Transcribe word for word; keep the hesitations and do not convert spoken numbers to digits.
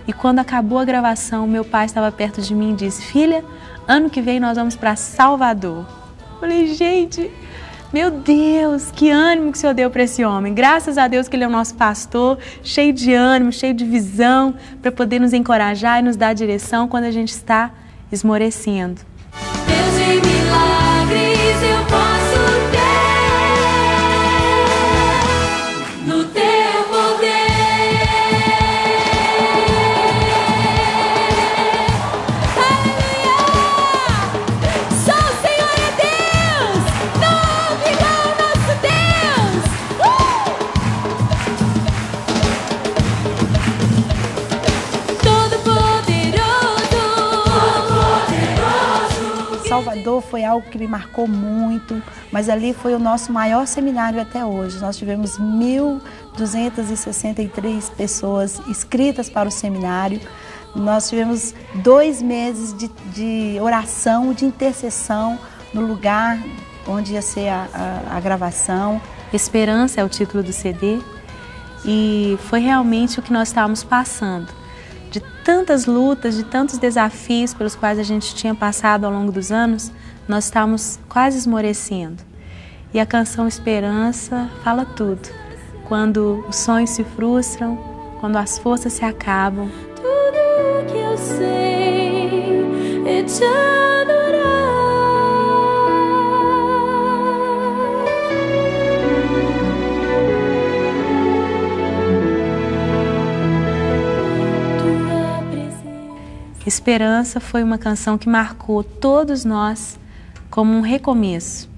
E quando acabou a gravação, meu pai estava perto de mim e disse: filha, ano que vem nós vamos para Salvador. Eu falei: gente, meu Deus, que ânimo que o Senhor deu para esse homem. Graças a Deus que ele é o nosso pastor, cheio de ânimo, cheio de visão, para poder nos encorajar e nos dar direção quando a gente está esmorecendo. Deus em milagres eu posso ter no teu poder. Aleluia! Só o Senhor é Deus, não houve igual ao nosso Deus. Uh! Todo poderoso, todo Salvador foi algo que me marcou muito, mas ali foi o nosso maior seminário até hoje. Nós tivemos mil duzentas e sessenta e três pessoas inscritas para o seminário. Nós tivemos dois meses de, de oração, de intercessão no lugar onde ia ser a, a, a gravação. Esperança é o título do C D e foi realmente o que nós estávamos passando. De tantas lutas, de tantos desafios pelos quais a gente tinha passado ao longo dos anos, nós estávamos quase esmorecendo. E a canção Esperança fala tudo. Quando os sonhos se frustram, quando as forças se acabam. tudo que eu sei é te adorar. Tua presença. Esperança foi uma canção que marcou todos nós como um recomeço.